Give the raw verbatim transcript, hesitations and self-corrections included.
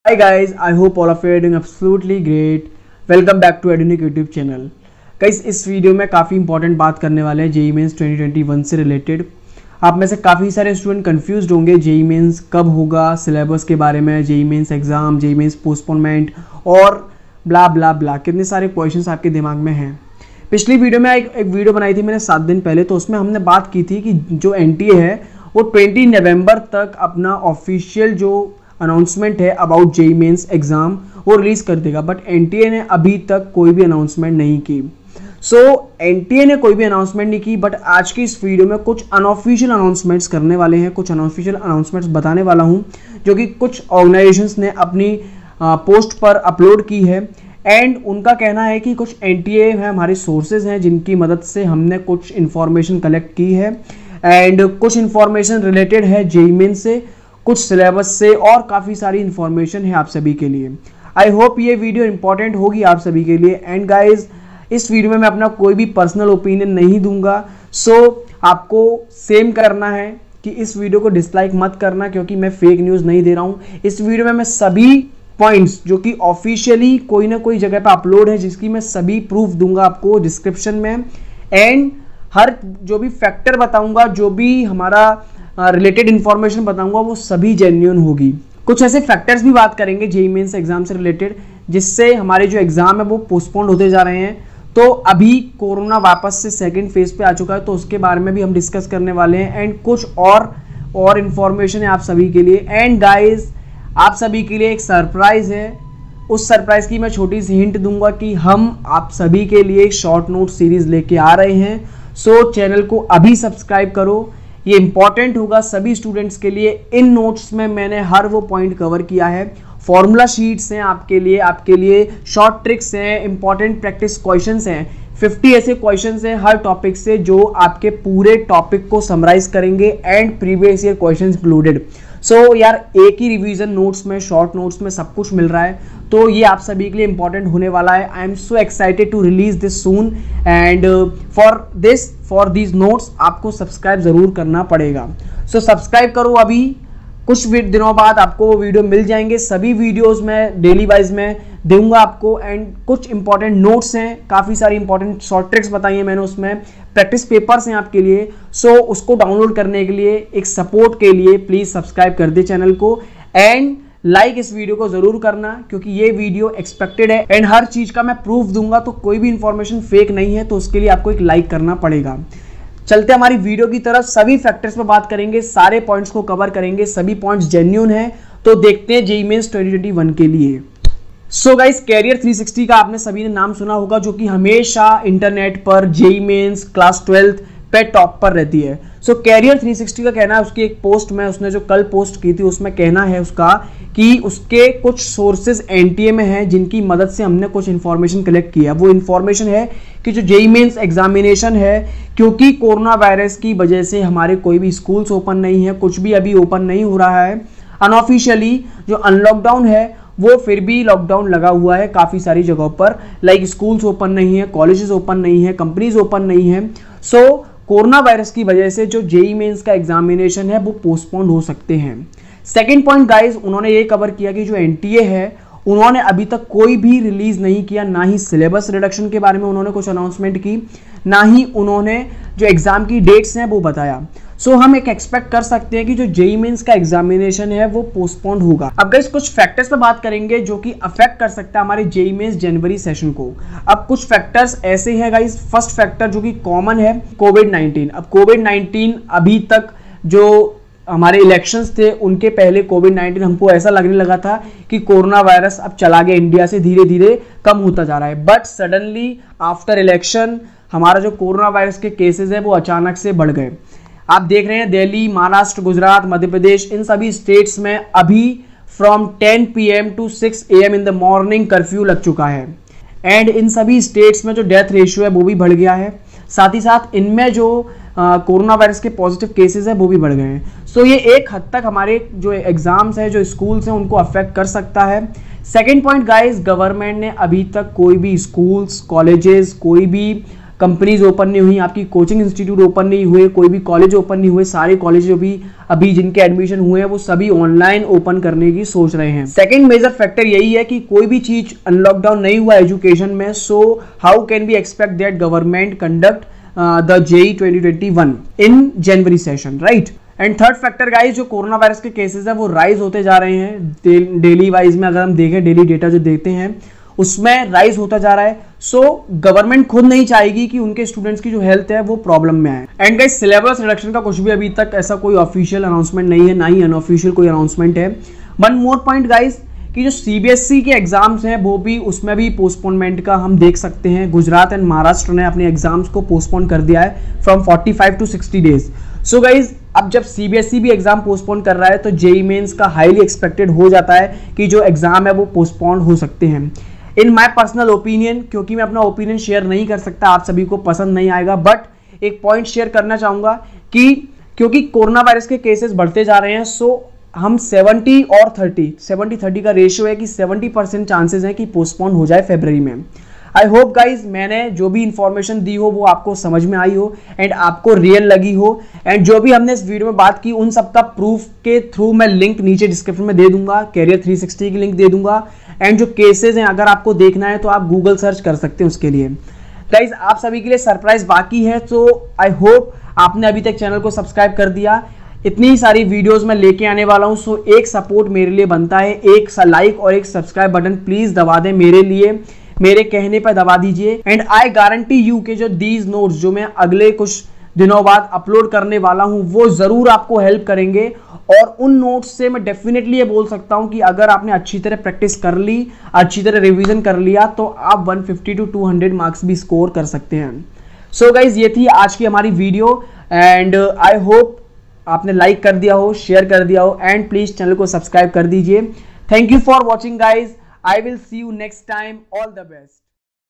Hi guys, I hope all of you are doing absolutely great. Welcome back to Edunic YouTube channel. Guys, इस video में काफ़ी important बात करने वाले हैं JEE mains twenty twenty one से related. आप में से काफ़ी सारे स्टूडेंट कंफ्यूज्ड होंगे जेईई मेंस कब होगा, सिलेबस के बारे में, JEE Mains exam, JEE Mains postponement और ब्ला ब्ला ब्ला, कितने सारे क्वेश्चंस आपके दिमाग में हैं। पिछली वीडियो में एक, एक वीडियो बनाई थी मैंने सात दिन पहले, तो उसमें हमने बात की थी कि जो एनटीए है वो बीस नवंबर तक अपना ऑफिशियल जो अनाउंसमेंट है अबाउट जेईई मेंस एग्जाम वो रिलीज कर देगा, बट एनटीए ने अभी तक कोई भी अनाउंसमेंट नहीं की। सो एनटीए ने कोई भी अनाउंसमेंट नहीं की, बट आज की इस वीडियो में कुछ अनऑफिशियल अनाउंसमेंट्स करने वाले हैं, कुछ अनऑफिशियल अनाउंसमेंट्स बताने वाला हूं जो कि कुछ ऑर्गेनाइजेशंस ने अपनी पोस्ट पर अपलोड की है। एंड उनका कहना है कि कुछ एनटीए है हमारे सोर्सेज हैं जिनकी मदद से हमने कुछ इन्फॉर्मेशन कलेक्ट की है, एंड कुछ इन्फॉर्मेशन रिलेटेड है जेईई मेंस से, कुछ सिलेबस से, और काफ़ी सारी इन्फॉर्मेशन है आप सभी के लिए। आई होप ये वीडियो इंपॉर्टेंट होगी आप सभी के लिए। एंड गाइज, इस वीडियो में मैं अपना कोई भी पर्सनल ओपिनियन नहीं दूंगा, सो so, आपको सेम करना है कि इस वीडियो को डिसलाइक मत करना, क्योंकि मैं फेक न्यूज़ नहीं दे रहा हूँ। इस वीडियो में मैं सभी पॉइंट्स जो कि ऑफिशियली कोई ना कोई जगह पे अपलोड है, जिसकी मैं सभी प्रूफ दूंगा आपको डिस्क्रिप्शन में, एंड हर जो भी फैक्टर बताऊंगा, जो भी हमारा रिलेटेड इंफॉर्मेशन बताऊंगा, वो सभी जेन्युइन होगी। कुछ ऐसे फैक्टर्स भी बात करेंगे जेईई मेंस एग्जाम से रिलेटेड जिससे हमारे जो एग्जाम है वो पोस्टपोन्ड होते जा रहे हैं। तो अभी कोरोना वापस से सेकंड फेज पे आ चुका है, तो उसके बारे में भी हम डिस्कस करने वाले हैं, एंड कुछ और और इन्फॉर्मेशन है आप सभी के लिए। एंड गाइज, आप सभी के लिए एक सरप्राइज है, उस सरप्राइज की मैं छोटी सी हिंट दूंगा कि हम आप सभी के लिए एक शॉर्ट नोट सीरीज लेके आ रहे हैं। सो चैनल को अभी सब्सक्राइब करो, ये इंपॉर्टेंट होगा सभी स्टूडेंट्स के लिए। इन नोट्स में मैंने हर वो पॉइंट कवर किया है, फॉर्मूला शीट्स हैं आपके लिए, आपके लिए शॉर्ट ट्रिक्स हैं, इंपॉर्टेंट प्रैक्टिस क्वेश्चंस हैं, पचास ऐसे क्वेश्चंस हैं हर टॉपिक से जो आपके पूरे टॉपिक को समराइज करेंगे, and previous year questions included. So so, यार एक ही रिवीजन नोट्स में, शॉर्ट नोट्स में सब कुछ मिल रहा है, तो ये आप सभी के लिए इंपॉर्टेंट होने वाला है। I am so excited to release this soon, and for this for these notes आपको सब्सक्राइब जरूर करना पड़ेगा। सो so, सब्सक्राइब करो अभी, कुछ दिनों बाद आपको वो वीडियो मिल जाएंगे। सभी वीडियोस में डेली वाइज में दूंगा आपको, एंड कुछ इंपॉर्टेंट नोट्स हैं, काफ़ी सारी इंपॉर्टेंट शॉर्ट ट्रिक्स बताई हैं मैंने, उसमें प्रैक्टिस पेपर्स हैं आपके लिए। सो so, उसको डाउनलोड करने के लिए, एक सपोर्ट के लिए प्लीज़ सब्सक्राइब कर दे चैनल को, एंड लाइक इस वीडियो को जरूर करना, क्योंकि ये वीडियो एक्सपेक्टेड है, एंड हर चीज़ का मैं प्रूफ दूंगा, तो कोई भी इंफॉर्मेशन फेक नहीं है, तो उसके लिए आपको एक लाइक करना पड़ेगा। चलते हमारी वीडियो की तरफ, सभी फैक्टर्स पे बात करेंगे, सारे पॉइंट्स को कवर करेंगे, सभी पॉइंट्स जेन्युइन हैं। तो देखते हैं JEE mains twenty twenty one के लिए। So guys, career three sixty का आपने सभी ने नाम सुना होगा, जो कि हमेशा इंटरनेट पर जेईई मेंस क्लास ट्वेल्थ पे टॉप पर रहती है। सो कैरियर थ्री सिक्सटी का कहना है, उसकी एक पोस्ट में उसने जो कल पोस्ट की थी उसमें कहना है उसका कि उसके कुछ सोर्सेज एनटीए में हैं जिनकी मदद से हमने कुछ इन्फॉर्मेशन कलेक्ट किया। वो इन्फॉर्मेशन है कि जो जेईई मेंस एग्जामिनेशन है, क्योंकि कोरोना वायरस की वजह से हमारे कोई भी स्कूल्स ओपन नहीं है, कुछ भी अभी ओपन नहीं हो रहा है, अनऑफिशियली जो अनलॉकडाउन है वो फिर भी लॉकडाउन लगा हुआ है काफ़ी सारी जगहों पर, लाइक स्कूल्स ओपन नहीं है, कॉलेजेस ओपन नहीं है, कंपनीज ओपन नहीं है। सो so, कोरोना वायरस की वजह से जो जेईई मेंस का एग्जामिनेशन है वो पोस्टपोन्ड हो सकते हैं। सेकंड पॉइंट गाइस, उन्होंने ये कवर किया कि जो एनटीए है उन्होंने अभी तक कोई भी रिलीज नहीं किया, ना ही सिलेबस रिडक्शन के बारे में उन्होंने कुछ अनाउंसमेंट की, ना ही उन्होंने जो एग्जाम की डेट्स हैं वो बताया। सो so, हम एक एक्सपेक्ट कर सकते हैं कि जो जेईई मेंस का एग्जामिनेशन है वो पोस्टपोन्ड होगा। अब गाइस कुछ फैक्टर्स पे बात करेंगे जो कि अफेक्ट कर सकता है हमारे जेईई मेंस जनवरी सेशन को। अब कुछ फैक्टर्स ऐसे हैं गाइस, फर्स्ट फैक्टर जो कि कॉमन है, कोविड नाइनटीन। अब कोविड नाइनटीन अभी तक जो हमारे इलेक्शंस थे उनके पहले कोविड नाइनटीन हमको ऐसा लगने लगा था कि कोरोना वायरस अब चला गया इंडिया से, धीरे धीरे कम होता जा रहा है, बट सडनली आफ्टर इलेक्शन हमारा जो कोरोना वायरस के केसेस है वो अचानक से बढ़ गए। आप देख रहे हैं दिल्ली, महाराष्ट्र, गुजरात, मध्य प्रदेश, इन सभी स्टेट्स में अभी from ten p m to six a m in the morning curfew लग चुका है, एंड इन सभी स्टेट्स में जो डेथ रेशियो है वो भी बढ़ गया है। साथ ही साथ इनमें जो कोरोना वायरस के पॉजिटिव केसेस है वो भी बढ़ गए हैं। सो ये एक हद तक हमारे जो एग्जाम्स है, जो स्कूल्स हैं, उनको अफेक्ट कर सकता है। सेकेंड पॉइंट गाइस, गवर्नमेंट ने अभी तक कोई भी स्कूल्स, कॉलेजेस, कोई भी कंपनीज ओपन नहीं हुई, आपकी कोचिंग इंस्टीट्यूट ओपन नहीं हुए, कोई भी कॉलेज ओपन नहीं हुए, सारे कॉलेज जो भी अभी जिनके एडमिशन हुए हैं वो सभी ऑनलाइन ओपन करने की सोच रहे हैं। सेकंड मेजर फैक्टर यही है कि कोई भी चीज अनलॉकडाउन नहीं हुआ एजुकेशन में, so how can be expect that government conduct the JEE twenty twenty one in January session, right. And third factor guys, जो कोरोना वायरस के केसेस हैं वो राइज होते जा रहे हैं डेली वाइज में। अगर हम देखें डेली डेटा जो देखते हैं उसमें राइज होता जा रहा है। सो गवर्नमेंट खुद नहीं चाहेगी कि उनके स्टूडेंट्स की जो हेल्थ है वो प्रॉब्लम में आए। एंड गाइस, सिलेबस रिडक्शन का कुछ भी अभी तक ऐसा कोई ऑफिशियल अनाउंसमेंट नहीं है, ना ही अनऑफिशियल कोई अनाउंसमेंट है। वन मोर पॉइंट गाइस, कि जो सीबीएसई के एग्जाम्स हैं वो भी, उसमें भी पोस्टपोनमेंट का हम देख सकते हैं। गुजरात एंड महाराष्ट्र ने अपने एग्जाम्स को पोस्टपोन कर दिया है from forty five to sixty days. So guys, अब जब सीबीएसई भी एग्जाम पोस्टपोन कर रहा है तो जेई मेंस का हाईली एक्सपेक्टेड हो जाता है कि जो एग्जाम है वो पोस्टपोन हो सकते हैं। इन माई पर्सनल ओपिनियन, क्योंकि मैं अपना ओपिनियन शेयर नहीं कर सकता, आप सभी को पसंद नहीं आएगा, बट एक पॉइंट शेयर करना चाहूंगा कि क्योंकि कोरोना वायरस के केसेस बढ़ते जा रहे हैं, सो हम सेवेंटी और थर्टी सेवेंटी थर्टी का रेशियो है कि सेवेंटी परसेंट चांसेस हैं कि पोस्टपोन हो जाए फरवरी में। आई होप गाइज मैंने जो भी इंफॉर्मेशन दी हो वो आपको समझ में आई हो एंड आपको रियल लगी हो। एंड जो भी हमने इस वीडियो में बात की उन सबका प्रूफ के थ्रू मैं लिंक नीचे डिस्क्रिप्शन में दे दूंगा, कैरियर थ्री सिक्सटी की लिंक दे दूंगा। एंड जो केसेस हैं अगर आपको देखना है तो आप गूगल सर्च कर सकते हैं उसके लिए। गाइज, आप सभी के लिए सरप्राइज बाकी है, तो आई होप आपने अभी तक चैनल को सब्सक्राइब कर दिया। इतनी सारी वीडियोस मैं लेके आने वाला हूं, सो एक सपोर्ट मेरे लिए बनता है, एक लाइक और एक सब्सक्राइब बटन प्लीज दबा दें मेरे लिए, मेरे कहने पर दबा दीजिए। एंड आई गारंटी यू के जो दीज नोट्स जो मैं अगले कुछ दिनों बाद अपलोड करने वाला हूं वो जरूर आपको हेल्प करेंगे। और उन नोट्स से मैं डेफिनेटली ये बोल सकता हूं कि अगर आपने अच्छी तरह प्रैक्टिस कर ली, अच्छी तरह रिवीजन कर लिया, तो आप one fifty to two hundred marks भी स्कोर कर सकते हैं। सो गाइज, ये थी आज की हमारी वीडियो एंड आई होप आपने लाइक कर दिया हो, शेयर कर दिया हो एंड प्लीज चैनल को सब्सक्राइब कर दीजिए। Thank you for watching guys. I will see you next time. All the best.